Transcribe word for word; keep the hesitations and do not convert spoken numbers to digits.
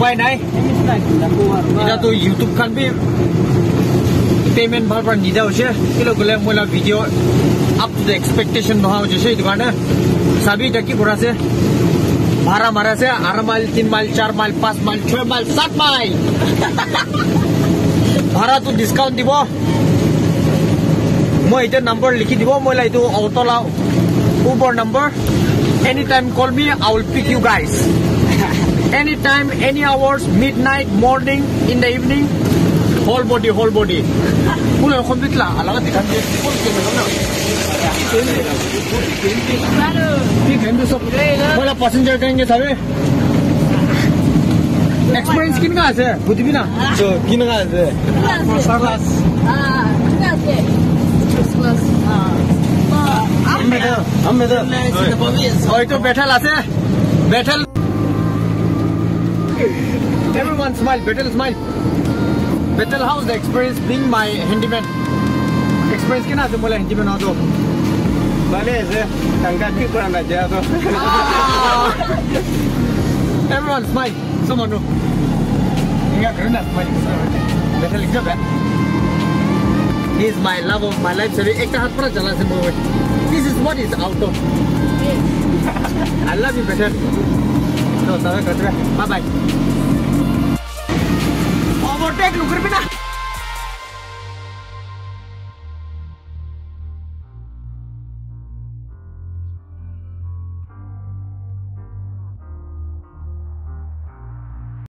Why nai? Ida to YouTube kan bi payment bhar par nida hoche. Kilo gole mola video up to the expectation no hoche se dukana. Sabi taki gora se. Bhara mara se आठ mile तीन mile चार mile पाँच mile छह mile सात mile. भाड़ा तो discount दिबो. मैं इधर नंबर लिखी दिबो. मैं लाई तो ऑटो ला Uber number. Anytime call me, I will pick you guys. Anytime, any hours, midnight, morning, in the evening, whole body, whole body. Mula complete la. Alaga dikan dia. Full camera na. Big hand so. Mula passenger कहेंगे सारे. Experience किन का है? बुद्धि भी ना. So किन का है? First class. Ah, किन का है? First class. Ah. हम में तो हम में तो और तो बैठल आते बैठल everyone smile बैठल smile बैठल how's the experience being my handyman experience किना से मोला handyman हो तो भले से तंगा की करना जाए तो everyone smile someone no इंगा करना smile बैठल लिख दे he is my love of my life सभी एक हाथ पर चला से मोए this is what is auto I love you better तो सारे करते हैं bye bye overtake लुकर भी ना